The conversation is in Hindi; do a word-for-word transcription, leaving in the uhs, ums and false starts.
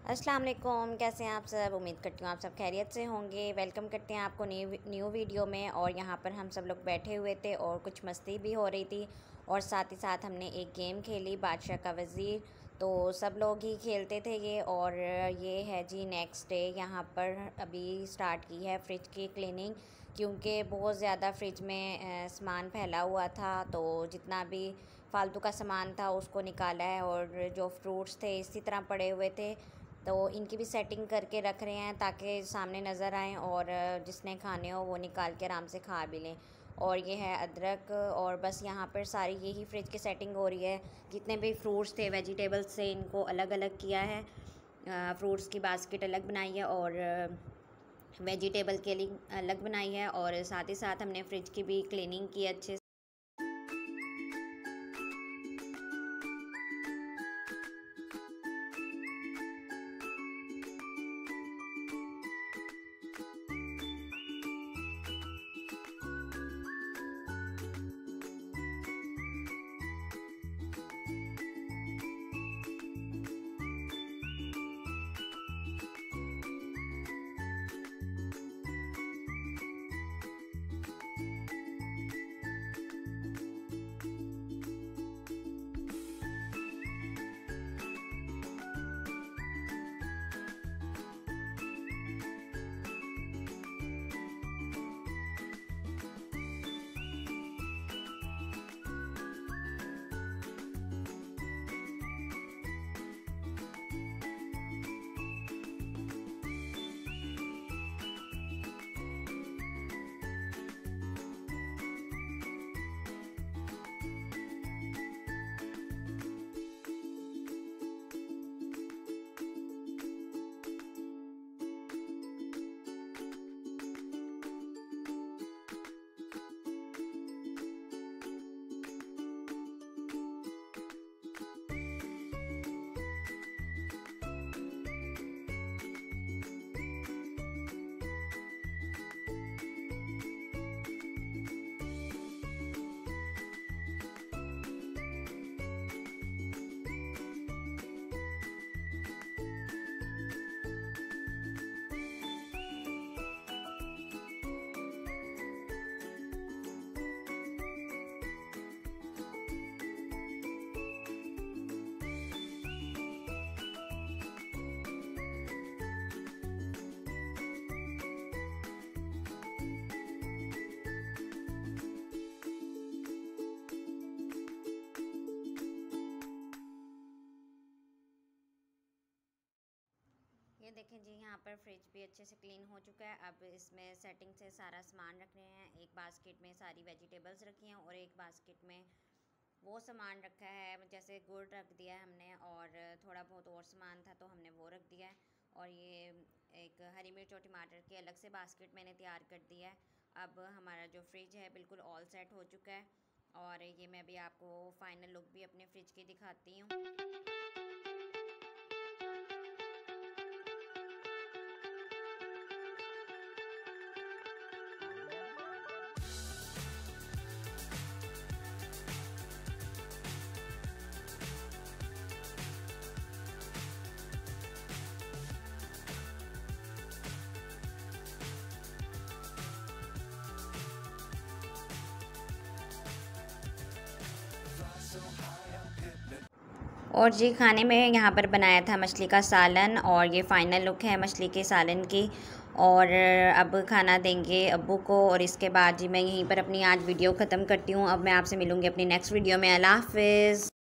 अस्सलाम वालेकुम, कैसे हैं आप सब। उम्मीद करती हूँ आप सब खैरियत से होंगे। वेलकम करते हैं आपको न्यू न्यू वीडियो में। और यहाँ पर हम सब लोग बैठे हुए थे और कुछ मस्ती भी हो रही थी और साथ ही साथ हमने एक गेम खेली, बादशाह का वज़ीर। तो सब लोग ही खेलते थे ये। और ये है जी नेक्स्ट डे। यहाँ पर अभी स्टार्ट की है फ्रिज की क्लीनिंग, क्योंकि बहुत ज़्यादा फ्रिज में सामान फैला हुआ था। तो जितना भी फालतू का सामान था उसको निकाला है, और जो फ्रूट्स थे इसी तरह पड़े हुए थे तो इनकी भी सेटिंग करके रख रहे हैं ताकि सामने नज़र आएँ और जिसने खाने हो वो निकाल के आराम से खा भी लें। और ये है अदरक। और बस यहाँ पर सारी यही फ्रिज की सेटिंग हो रही है। जितने भी फ्रूट्स थे वेजिटेबल्स से इनको अलग अलग किया है। फ्रूट्स की बास्केट अलग बनाई है और वेजिटेबल के लिए अलग बनाई है। और साथ ही साथ हमने फ्रिज की भी क्लीनिंग की अच्छे से। ये देखें जी, यहाँ पर फ्रिज भी अच्छे से क्लीन हो चुका है। अब इसमें सेटिंग से सारा सामान रख रहे हैं। एक बास्केट में सारी वेजिटेबल्स रखी हैं और एक बास्केट में वो सामान रखा है, जैसे गुड़ रख दिया है हमने, और थोड़ा बहुत और सामान था तो हमने वो रख दिया है। और ये एक हरी मिर्च और टमाटर की अलग से बास्केट मैंने तैयार कर दी है। अब हमारा जो फ्रिज है बिल्कुल ऑल सेट हो चुका है। और ये मैं भी आपको फाइनल लुक भी अपने फ्रिज की दिखाती हूँ। और जी खाने में यहाँ पर बनाया था मछली का सालन, और ये फ़ाइनल लुक है मछली के सालन की। और अब खाना देंगे अब्बू को, और इसके बाद जी मैं यहीं पर अपनी आज वीडियो ख़त्म करती हूँ। अब मैं आपसे मिलूँगी अपनी नेक्स्ट वीडियो में। अल्लाह हाफ़िज़।